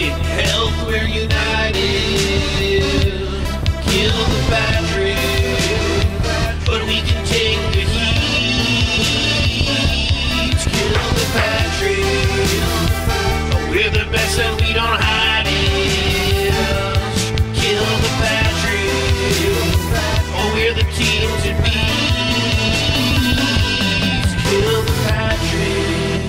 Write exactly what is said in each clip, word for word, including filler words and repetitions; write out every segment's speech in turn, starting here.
In health we're united. Kill the Patrick, but we can take the heat. Kill the Patrick. We're the best and we don't hide it. Kill the Patrick. Oh, we're the team to beat. Kill the Patrick.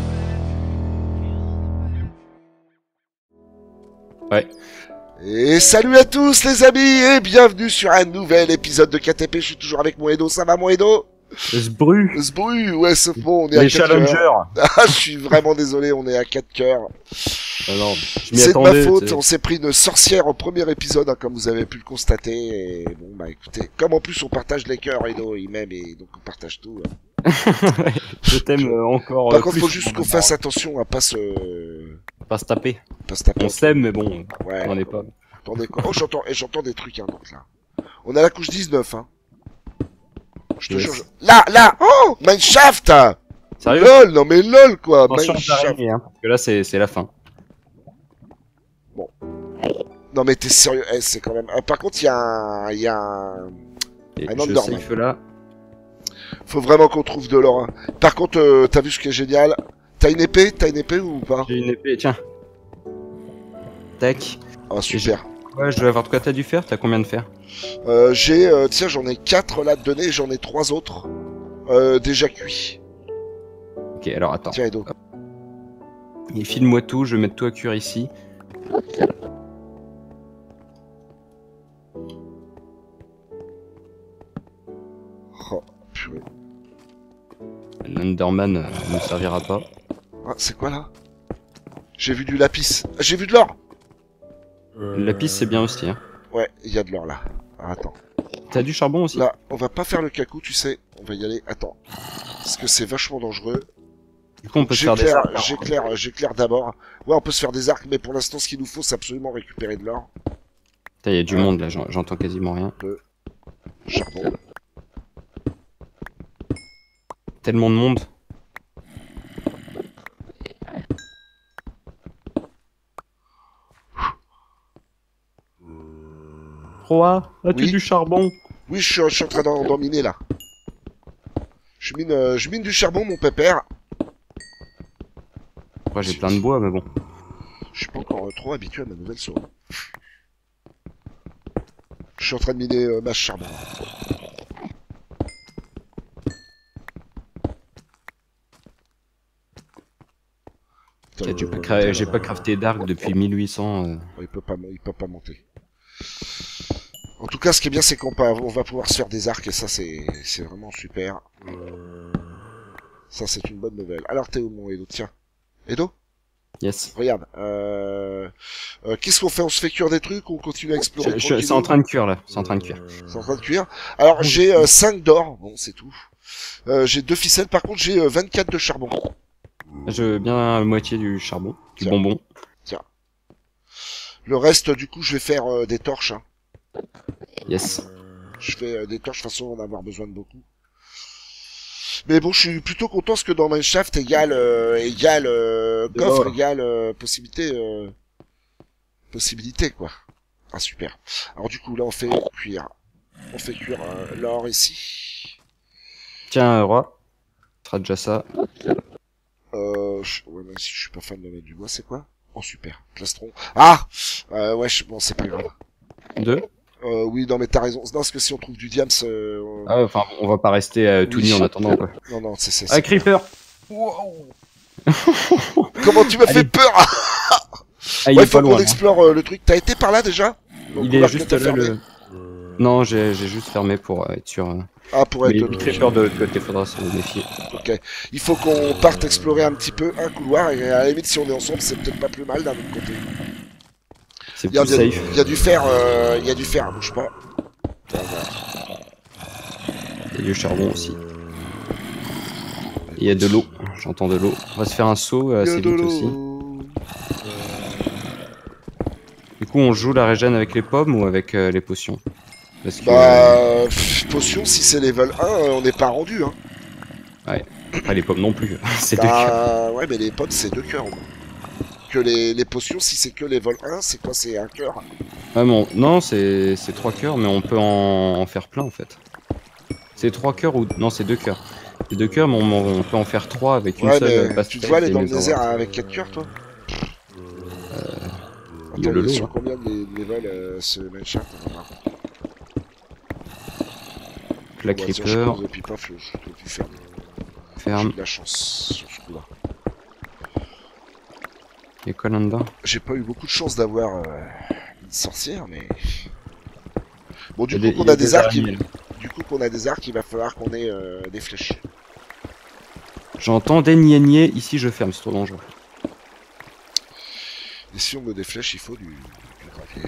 Ouais. Et salut à tous les amis et bienvenue sur un nouvel épisode de K T P. Je suis toujours avec mon Edo, ça va mon Edo? Sbru. Sbru, ouais c'est bon, on est Les à quatre challengers. cœurs. Ah, je suis vraiment désolé, on est à quatre cœurs. Ah non, je m'y C'est de ma attendais, faute, t'sais. on s'est pris une sorcière au premier épisode, hein, comme vous avez pu le constater. Et bon bah écoutez, comme en plus on partage les cœurs, Edo il m'aime et donc on partage tout. Hein. Je t'aime euh, encore. Par euh, contre plus faut juste qu'on qu'on fasse va attention à pas se... pas se taper. pas se taper. On s'aime, mais bon, Ouais. on est pas. Attendez quoi. Oh j'entends, et j'entends des trucs hein, donc là. On a la couche dix-neuf hein. Je te Yes. jure. je- Là, là, oh, Mineshaft. Sérieux? Lol, non mais lol quoi. Attention Mineshaft. d'arriver, hein, parce que là c'est c'est la fin. Non mais t'es sérieux, eh, c'est quand même. euh, par contre il y a un, il y a un. Et Un je Enderman. safe là. Faut vraiment qu'on trouve de l'or. Hein. Par contre, euh, t'as vu ce qui est génial? T'as une épée, t'as une épée ou pas? J'ai une épée, tiens. Tac. Oh super. Ouais, je dois avoir de quoi t'as du fer. T'as combien de fer? Euh, j'ai, euh, tiens, j'en ai quatre là de données, j'en ai trois autres euh, déjà cuits. Ok, alors attends. Tiens Edo. Et file-moi tout, je vais mettre tout à cuire ici. Oh, purée. L'Underman euh, ne servira pas. Ah, c'est quoi là? J'ai vu du lapis. Ah, j'ai vu de l'or. Le lapis c'est bien aussi. Hein. Ouais, il y a de l'or là. Ah, attends. T'as du charbon aussi? Là, on va pas faire le cacou, tu sais. On va y aller. Attends. Parce que c'est vachement dangereux. Du coup on peut se faire des J'éclaire, arcs. j'éclaire, j'éclaire d'abord. Ouais, on peut se faire des arcs, mais pour l'instant, ce qu'il nous faut, c'est absolument récupérer de l'or. Il y a du monde là, j'en- j'entends quasiment rien. Charbon. Tellement de monde. Roi, as-tu Oui. du charbon? Oui, je suis, je suis en train d'en, d'en miner là. Je mine, euh, je mine du charbon, mon pépère. Moi j'ai plein de bois, mais bon. Je suis pas encore euh, trop habitué à ma nouvelle sauve. Je suis en train de miner euh, ma charbon. Ok, tu peux cra- J'ai pas crafté d'arc depuis mille huit cents. euh. Il peut pas, il peut pas monter. En tout cas, ce qui est bien, c'est qu'on peut- on va pouvoir se faire des arcs et ça, c'est, c'est vraiment super. Ça, c'est une bonne nouvelle. Alors, t'es où, mon Edo? Tiens. Edo? Yes. Regarde. Euh... euh, qu'est-ce qu'on fait? On se fait cuire des trucs ou on continue à explorer? Je- je- C'est en train de cuire là, c'est en train de cuire. C'est en train de cuire. Alors, j'ai euh, cinq d'or. Bon, c'est tout. Euh, j'ai deux ficelles. Par contre, j'ai euh, vingt-quatre de charbon. Je veux bien la moitié du charbon, du Tiens. bonbon. Le reste, du coup, je vais faire euh, des torches. Hein. Yes. Je fais euh, des torches, de toute façon, on va en avoir besoin de beaucoup. Mais bon, je suis plutôt content parce que dans Mineshaft égale, euh, égale euh, De coffre, l'or. égale euh, possibilité, euh, possibilité, quoi. Ah, super. Alors, du coup, là, on fait cuire. On fait cuire euh, l'or ici. Tiens, euh, roi. Ce sera déjà ça. Euh, je... ouais, même si je suis pas fan de mettre du bois, c'est quoi? Oh, super. Plastron. Ah! Euh, ouais, je... bon, c'est pas grave. Deux. Euh, oui, non, mais t'as raison. Non, parce que si on trouve du diams, euh, on- Ah, enfin, on va pas rester euh, tout Oui. nu en attendant quoi. non, non, c'est, c'est, Ah, c'est... Creeper. Comment tu m'as fait Allez. peur? Ah, il Ouais, est faut pas qu'on loin. hein. explore euh, le truc. T'as été par là déjà? Donc, Il on est va juste peut-être là fermer. le. Non, j'ai j'ai juste fermé pour euh, être sûr. euh. Ah, pour Mais être... les euh, creepers de l'autre côté, faudra se méfier. Ok. Il faut qu'on parte explorer un petit peu un couloir, et à la limite, si on est ensemble, c'est peut-être pas plus mal d'un autre côté. C'est Il y a, plus il y a- safe. il y a du fer, euh, il y a du fer, bouge pas. Il y a du charbon aussi. Il y a de l'eau. J'entends de l'eau. On va se faire un saut euh, Il y a assez de vite l'eau. aussi. Du coup, on joue la régène avec les pommes ou avec euh, les potions? Parce que Bah, pff, potion, si c'est level un, euh, on n'est pas rendu, hein. après les pommes non plus. C'est deux cœurs. Bah, ouais, mais les pommes, c'est deux cœurs, au moins. que les, les potions, si c'est que les vol un, c'est quoi? C'est un cœur? Ah bon, non, c'est c'est trois cœurs, mais on peut en, en faire plein en fait. C'est trois cœurs ou non, c'est deux cœurs. C'est deux cœurs, mais on, on peut en faire trois avec une Ouais, seule mais pastèque tu te vois aller et dans le mes désert oreilles. avec quatre cœurs, toi? il y a Attends, le ils lot, sont hein. combien de les, les vols, euh, ce Manchart? La Bon, tiens, je creeper, pose, et puis paf, je, je peux tout faire. J'ai ferme. de la chance sur ce coup-là. Il y a quoi là-dedans? J'ai pas eu beaucoup de chance d'avoir euh, une sorcière, mais... Bon, du Il y a coup, des- qu'on il y a a des des arcs, il... araignées, là. du coup, qu'on a des arcs, il va falloir qu'on ait euh, des flèches. J'entends des niais ici, je ferme, c'est trop dangereux. Et si on veut des flèches, il faut du, du gravier.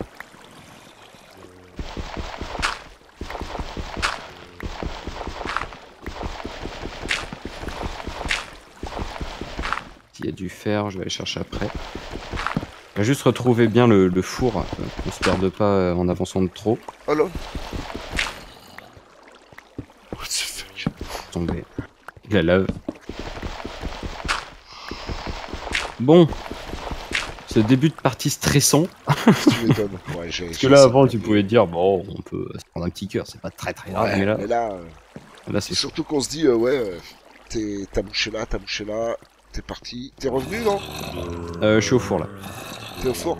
S'il y a du fer, je vais aller chercher après. Je vais juste retrouver bien le, le four, euh, qu'on se perde pas euh, en avançant de trop. Oh là! What the fuck? Tomber. La lave. Bon. Ce début de partie stressant. Tu m'étonnes. Ouais, j'ai... Parce que là, avant, tu pouvais te dire, bon, on peut se prendre un petit cœur, c'est pas très très grave, Ouais, mais là, mais là, euh, là c'est chaud. surtout qu'on se dit, euh, ouais, euh, t'es, t'as bouché là, t'as bouché là, t'es parti. T'es revenu, non? Euh, je suis au four là. T'es au four?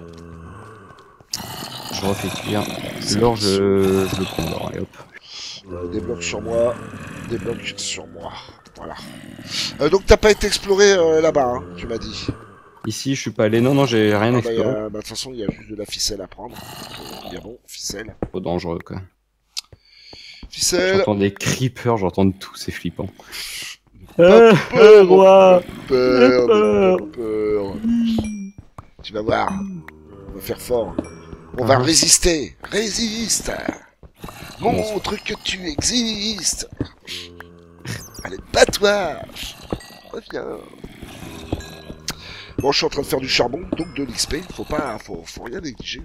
Je refais cuire. L'or, je, je le prends l'or, allez hop. Euh, des blocs sur moi, des blocs sur moi. Voilà. Euh, donc t'as pas été exploré euh, là-bas, hein, tu m'as dit. Ici, je suis pas allé. Non, non, j'ai rien Ah bah, y exploré. a- bah, de toute façon, il y a juste de la ficelle à prendre. Donc, bien bon, ficelle. Trop dangereux, quoi. Ficelle. J'entends des creepers, j'entends tout, c'est flippant. Pas Ah, peur, roi. Peur, peur. pas peur. Tu vas voir. On va faire fort. On va Ah. résister. Résiste. Montre que tu existes. Allez, bats-toi. Reviens. Bon, je suis en train de faire du charbon, donc de l'X P. Faut pas, faut, faut rien négliger.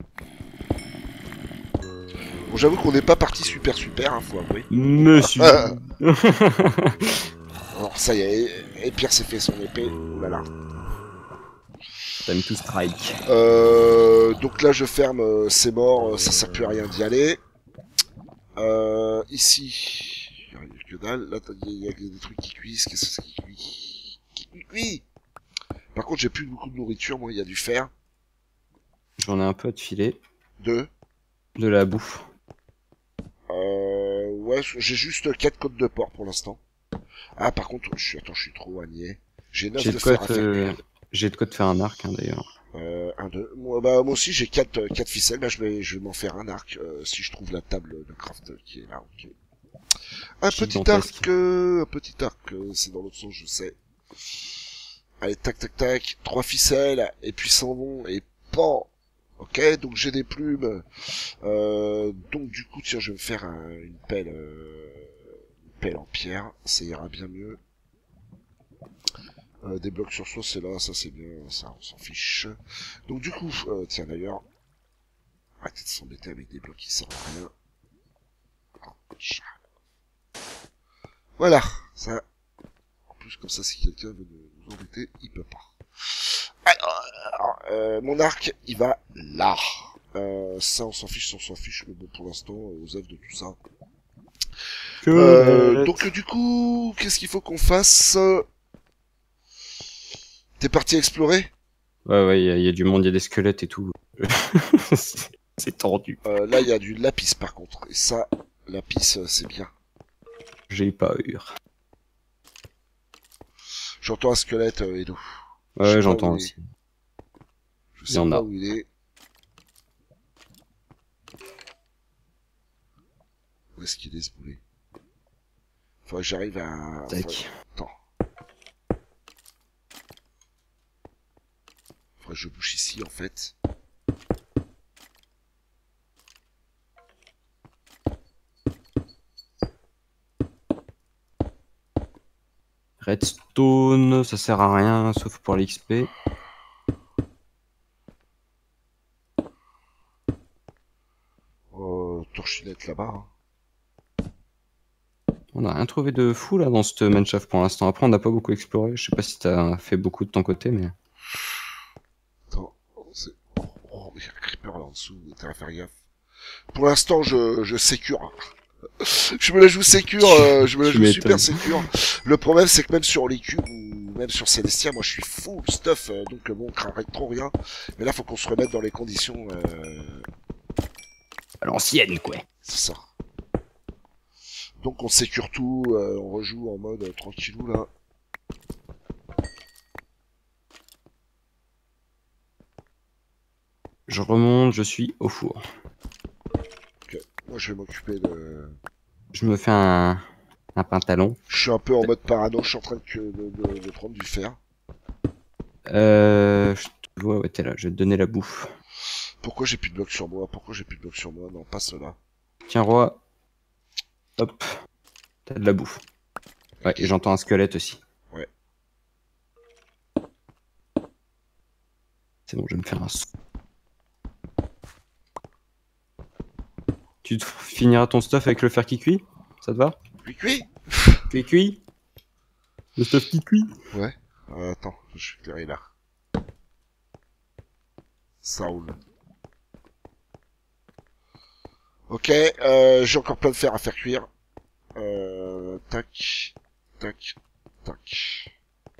Bon, j'avoue qu'on n'est pas parti super super, hein, faut avouer. Monsieur. Alors ça y est, et Pierre s'est fait son épée. Oh là là. Time to strike. Euh, donc là je ferme, euh, c'est mort, euh, ça sert plus à rien d'y aller. Euh, ici, il y a que dalle. Là il y, a des trucs qui cuisent. Qu'est-ce que c'est qui cuit? Qui cuit, cuit. Par contre j'ai plus beaucoup de nourriture, moi il y a du fer. J'en ai un peu à te filer. Deux. De la bouffe. Euh, ouais, j'ai juste quatre côtes de porc pour l'instant. Ah par contre, je suis, attends, je suis trop agné. J'ai neuf J'ai de de quoi fer à te... faire. J'ai de quoi te faire un arc, hein, d'ailleurs. Euh, un, deux. Moi, bah, moi aussi j'ai quatre, euh, quatre ficelles. Bah, je vais, je vais m'en faire un arc euh, si je trouve la table de craft qui est là. Ok. Un petit Gigantesque. arc, euh, un petit arc. euh, c'est dans l'autre sens, je sais. Allez, tac, tac, tac. Trois ficelles et puis sans bon et pan. Ok, donc j'ai des plumes. Euh, donc du coup, tiens, je vais me faire un- une pelle, euh, une pelle en pierre. Ça ira bien mieux. Euh, des blocs sur soi, c'est là, ça c'est bien, ça on s'en fiche. Donc du coup, euh, tiens d'ailleurs, arrêtez de s'embêter avec des blocs qui servent à rien. Voilà, ça. En plus comme ça, si quelqu'un veut nous embêter, il peut pas. Alors, euh, mon arc, il va là. Euh, ça on s'en fiche, ça on s'en fiche, mais bon pour l'instant, euh, aux œuvres de tout ça. Euh, donc du coup, qu'est-ce qu'il faut qu'on fasse? T'es parti explorer? Ouais, ouais, il y, a- il y a du monde, il y a des squelettes et tout. C'est- c'est tendu. euh, Là, il y a du lapis par contre. Et ça, lapis, euh, c'est bien. J'ai pas eu. J'entends un squelette, euh, Edo. Je sais Ouais, pas j'entends où il est. aussi. Je Il sais y en pas a. où il est. Où est-ce qu'il est ce boulet? Faudrait que j'arrive à... Tac. Faudrait... Attends. Faudrait que je bouge ici, en fait. Redstone, ça sert à rien, sauf pour l'X P. Euh, torchinette là-bas. Hein. On a rien trouvé de fou là dans ce Mineshaft pour l'instant. Après, on n'a pas beaucoup exploré. Je sais pas si t'as fait beaucoup de ton côté, mais. Il y a un creeper là en dessous, t'as à faire gaffe. Pour l'instant, je, je sécure. Je me la joue sécure, euh, je me la Tu joue m'étonnes. super sécure. Le problème, c'est que même sur les cubes ou même sur Celestia, moi je suis full stuff, euh, donc euh, bon, on craindrait trop rien. Mais là, faut qu'on se remette dans les conditions, euh, À l'ancienne, quoi. c'est ça. Donc on sécure tout, euh, on rejoue en mode euh, tranquillou là. Je remonte, je suis au four. Ok. Moi je vais m'occuper de... Je me fais un, un pantalon. Je suis un peu en mode parano, je suis en train de, de, de, de prendre du fer. Euh, je te vois, ouais, t'es là, je vais te donner la bouffe. Pourquoi j'ai plus de blocs sur moi? Pourquoi j'ai plus de blocs sur moi? Non, pas cela. Tiens, roi. Hop. T'as de la bouffe. Ouais, et j'entends un squelette aussi. Ouais. C'est bon, je vais me faire un sou. Tu te finiras ton stuff avec le fer qui cuit? Ça te va? Cuit cuit. Cuit cuit? Le stuff qui cuit? Ouais. Euh, attends, je suis éclairé là. Ça roule. Ok, euh, j'ai encore plein de fer à faire cuire. Euh, tac, tac, tac.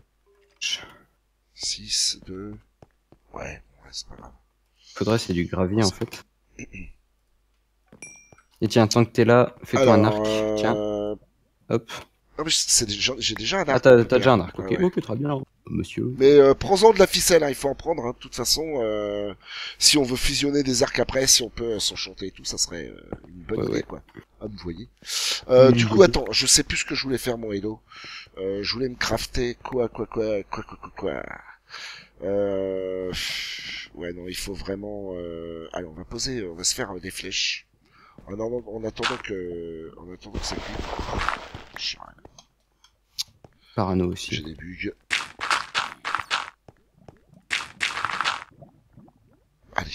six, deux... Ouais, ouais, c'est pas grave. Faudrait, c'est du gravier en fait. Et tiens, tant que t'es là, fais-toi un arc. euh... Tiens, hop. Ah, mais c'est déjà- j'ai déjà un arc. Ah, t'as t'as déjà un arc, Ouais, ok. ouais. Ok, très bien, monsieur. Mais euh, prends-en de la ficelle, hein, il faut en prendre. Hein. De toute façon, euh, si on veut fusionner des arcs après, si on peut euh, s'enchanter et tout, ça serait euh, une bonne Ouais, idée, ouais. quoi. Ah, vous voyez. Euh, Mmh, du coup, oui. attends, je sais plus ce que je voulais faire, mon Hello. Euh, je voulais me crafter quoi, quoi, quoi, quoi, quoi, quoi, quoi. Euh... Ouais, non, il faut vraiment... Euh... Allez, on va poser, on va se faire euh, des flèches. En, en, en attendant que... En attendant que ça cuit. Je sais rien, Parano J'ai aussi. des bugs. Allez.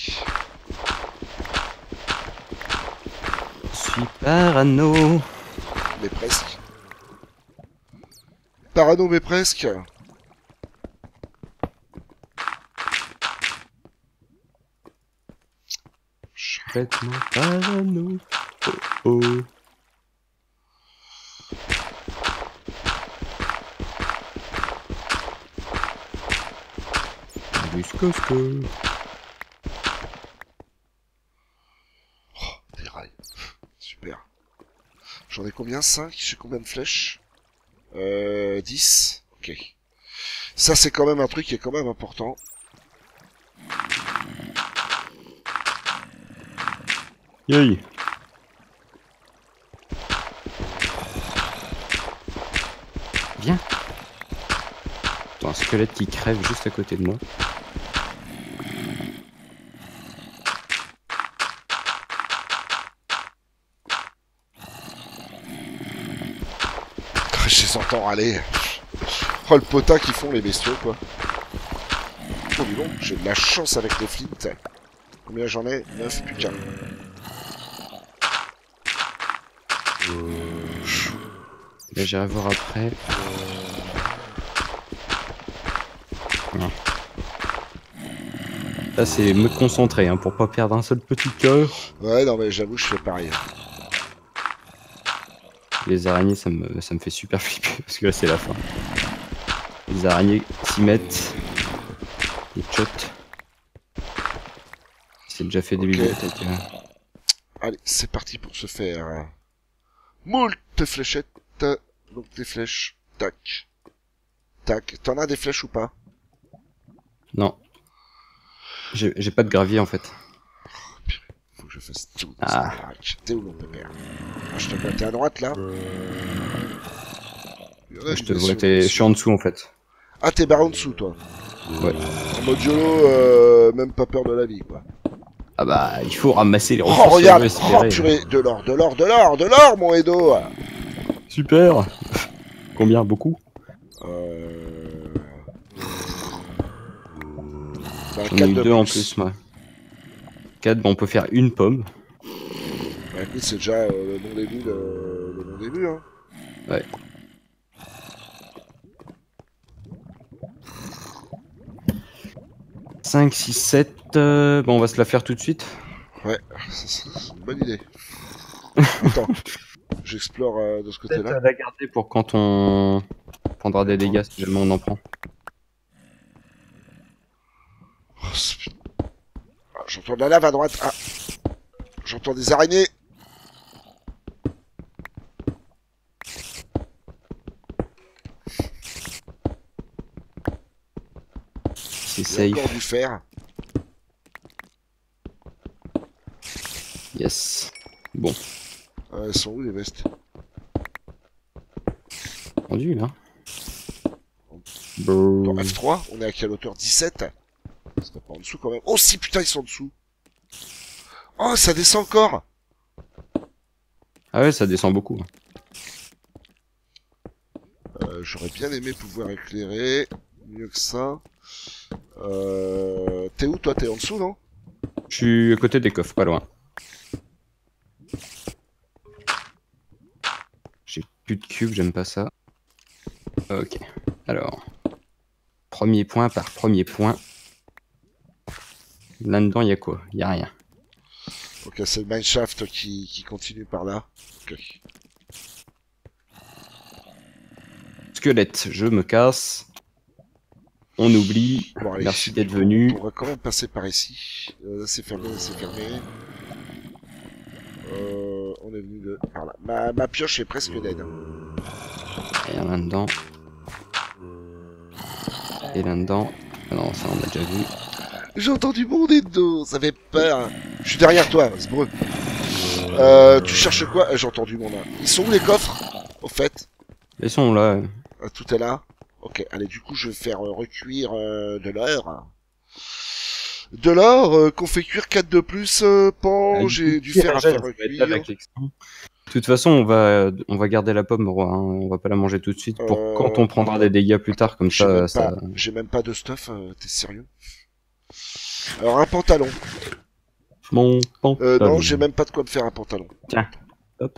Je suis parano. Mais presque. Parano, mais presque. Complètement parano. Oh oh. Buscosco. Des rails. Super. J'en ai combien? cinq? J'ai combien de flèches? Euh... dix. Ok. Ça, c'est quand même un truc qui est quand même important. Yay. Viens. Attends, un squelette qui crève juste à côté de moi. Je les entends râler. Oh, le potin qu'ils font, les bestiaux, quoi. Oh, dis donc, j'ai de la chance avec les flints. Combien j'en ai? neuf, plus qu'un. Là, j'irai voir après. Non. Là, c'est me concentrer hein, pour pas perdre un seul petit cœur. Ouais, non, mais j'avoue, je fais pareil. Les araignées, ça me, ça me fait super flipper parce que là, c'est la fin. Les araignées s'y mettent. Les chots. C'est déjà fait des Ok. bibliothèques. hein. Allez, c'est parti pour se faire... Moult fléchettes. Donc des flèches. Tac. Tac. T'en as des flèches ou pas? Non. J'ai j'ai pas de gravier en fait. Faut que je fasse tout dans Ah. cette baraque. T'es où mon pépère? Ah, je te vois, t'es à droite là? Il y en a Je une te vois, mission t'es- je dessus. suis en dessous en fait. Ah, t'es barre en dessous toi. Ouais. En mode YOLO, euh, même pas peur de la vie quoi. Ah bah, il faut ramasser les Oh, ressources. regarde! si on veut Oh, espérer. purée! De l'or, de l'or, de l'or, de l'or, mon Edo! Super. Combien? Beaucoup? Euh... Bah, J'en ai quatre eu de deux en plus, moi. quatre, bon, on peut faire une pomme. Bah, écoute, c'est déjà euh, le bon début, le, le bon début, hein. Ouais. cinq, six, sept. Euh... Bon, on va se la faire tout de suite. Ouais, c'est c'est une bonne idée. Attends, j'explore euh, de ce Peut-être côté-là. à la garder pour quand on prendra des dégâts, si jamais on en prend. Oh, c'est- ah, j'entends de la lave à droite. Ah, j'entends des araignées. C'est Il y a safe. encore du fer. Yes. Bon, Euh, elles sont où les vestes? rendu là. Dans Brrr. F trois, on est à quelle hauteur? dix-sept? C'est pas en dessous quand même. Oh si, putain, ils sont en dessous. Oh, ça descend encore. Ah ouais, ça descend beaucoup. Euh, J'aurais bien aimé pouvoir éclairer mieux que ça. Euh... T'es où toi? T'es en dessous, non? Je suis à côté des coffres, pas loin. J'ai plus de cubes, j'aime pas ça. Ok. Alors. Premier point par premier point. Là-dedans, il y a quoi? Il y a rien. Ok, c'est le mineshaft qui, qui continue par là. Ok. Squelette, je me casse. On oublie. Bon, allez, Merci d'être on venu. pourrait quand même passer par ici. Euh, là, c'est fermé, là, c'est fermé. Euh, on est venu de par là. Ma, ma pioche est presque dead. hein. Et là-dedans. Et là-dedans. Ah non, ça on a déjà vu. J'ai entendu bonder de dos, ça fait peur. Je suis derrière toi, Sbreux. Euh, tu cherches quoi? Euh, J'ai entendu mon âme. Ils sont où les coffres? Au fait, Ils sont là. euh, tout est là. Ok, allez, du coup, je vais faire euh, recuire euh, de l'or. De l'or euh, qu'on fait cuire quatre de plus. Euh, pan, j'ai du fer à faire recuire. De toute façon, on va, on va garder la pomme, roi. Hein. On va pas la manger tout de suite pour Euh, quand on prendra des dégâts plus tard, comme J'ai ça. même, ça... pas- j'ai même pas de stuff, euh, t'es sérieux? Alors un pantalon. Mon Euh, pantalon. non, j'ai même pas de quoi me faire un pantalon. Tiens, hop,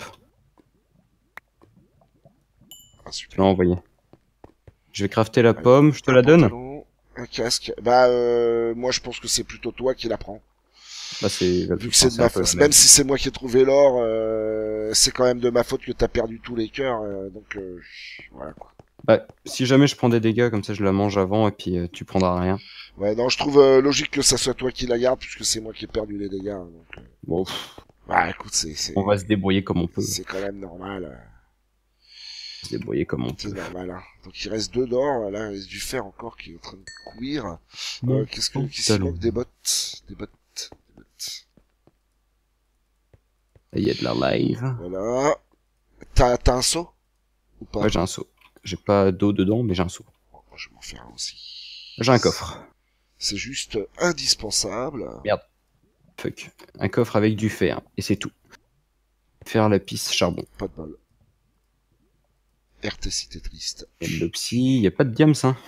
Ah, je super. l'ai envoyé. Je vais crafter la Allez, pomme, je te un la donne. pantalon, un casque. Bah, euh, moi je pense que c'est plutôt toi qui la prends. Bah, c'est Vu que c'est de ma faute. Même si c'est moi qui ai trouvé l'or, euh, c'est quand même de ma faute que t'as perdu tous les cœurs. euh, donc euh, voilà quoi. Bah, si jamais je prends des dégâts, comme ça je la mange avant et puis euh, tu prendras rien. Ouais, non, je trouve euh, logique que ça soit toi qui la garde puisque c'est moi qui ai perdu les dégâts. hein, donc, euh, Bon, pff, bah écoute, c'est c'est on va se débrouiller comme on peut. c'est quand même normal. euh, Se débrouiller comme on C'est peut. normal. Hein. Donc il reste deux d'or. Là, il reste du fer encore qui est en train de cuire. Mon Euh, Qu'est-ce que qu'est-ce qu'il pantalon. manque? Des bottes, des bottes, des bottes. Il y a de la live. Voilà. T'as t'as un seau ou pas? Ouais, j'ai un seau. J'ai pas d'eau dedans, mais j'ai un seau. Bon, moi, je vais m'en faire un aussi. J'ai un coffre. C'est juste indispensable. Fuck. Un coffre avec du fer. Et c'est tout. Fer, lapis, charbon. Pas de bol. R T C t'es triste. Il y a de l'opsie, il y a pas de diams, hein.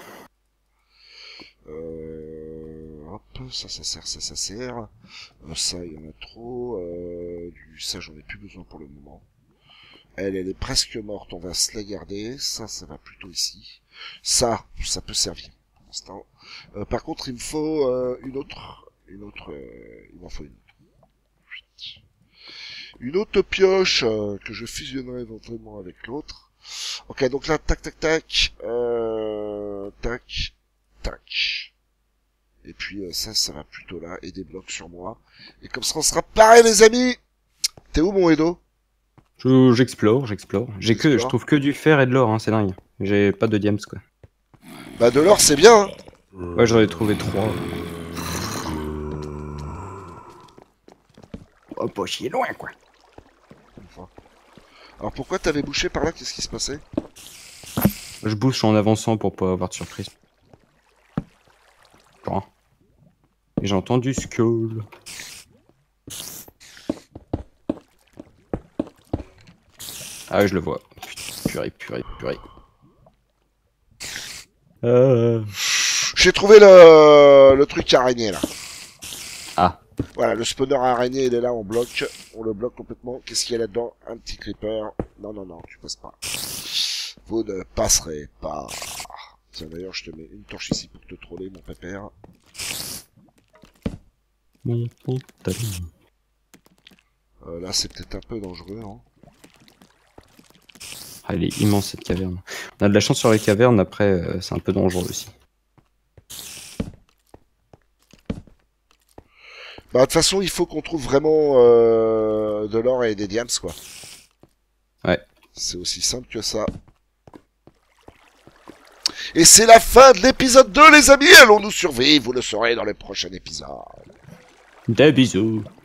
Euh, hop, ça, ça sert, ça, ça sert. Euh, ça, il y en a trop. Euh, du, ça, j'en ai plus besoin pour le moment. Elle, elle est presque morte, on va se la garder. Ça, ça va plutôt ici. Ça, ça peut servir pour l'instant. Euh, par contre, il me faut euh, une autre, une autre, euh, il m'en faut une autre. Une autre pioche euh, que je fusionnerai éventuellement avec l'autre. Ok, donc là, tac, tac, tac, euh, tac, tac. Et puis euh, ça, ça va plutôt là, et des blocs sur moi. Et comme ça, on sera pareil, les amis. T'es où, mon Edo? Je- J'explore, j'explore. J'ai que, je J'explore. trouve que du fer et de l'or, hein, c'est dingue. J'ai pas de diams, quoi. Bah, de l'or, c'est bien. Hein. Ouais, j'en ai trouvé trois. Oh, pas chier loin, quoi. Enfin. Alors, pourquoi t'avais bouché par là? Qu'est-ce qui se passait? Je bouge en avançant pour pas avoir de surprise. Bon. Et j'ai entendu Skull. Ah, je le vois. Putain, purée, purée, purée. Euh... J'ai trouvé le, le truc araignée, là. Ah. Voilà, le spawner araignée, il est là, on bloque. On le bloque complètement. Qu'est-ce qu'il y a là-dedans? Un petit creeper. Non, non, non, tu passes pas. Vous ne passerez pas. Tiens, d'ailleurs, je te mets une torche ici pour te troller, mon pépère. Mon pantalon. Euh, là, c'est peut-être un peu dangereux, hein. Ah, elle est immense cette caverne. On a de la chance sur les cavernes, après euh, c'est un peu dangereux aussi. Bah, de toute façon, il faut qu'on trouve vraiment euh, de l'or et des diams, quoi. Ouais. C'est aussi simple que ça. Et c'est la fin de l'épisode deux, les amis. Allons-nous survivre? Vous le saurez dans le prochain épisode. Des bisous.